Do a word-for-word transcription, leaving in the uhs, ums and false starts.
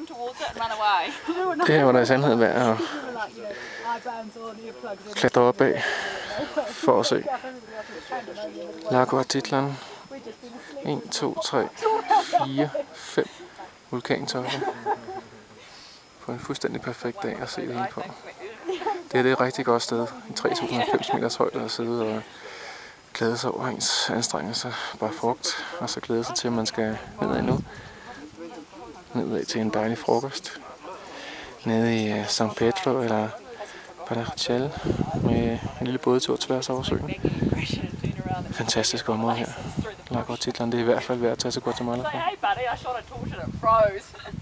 Det var der i sandhed værd at klatre op bag for at se Lago Atitlan. en, to, tre, fire, fem vulkantoppe på en fuldstændig perfekt dag at se det hele på. Det er det et rigtig godt sted, i tre tusind og halvfems meters højde, at sidde og glæde sig over ens anstrengelser, bare frugt, og så glæde sig til, at man skal nedad nu. Nedad til en dejlig frokost. Nede i San Pedro eller Parachel med en lille bådetur tværs over søen. Fantastisk område her. Lago Atitlan, det er i hvert fald værd at tage til Guatemala for.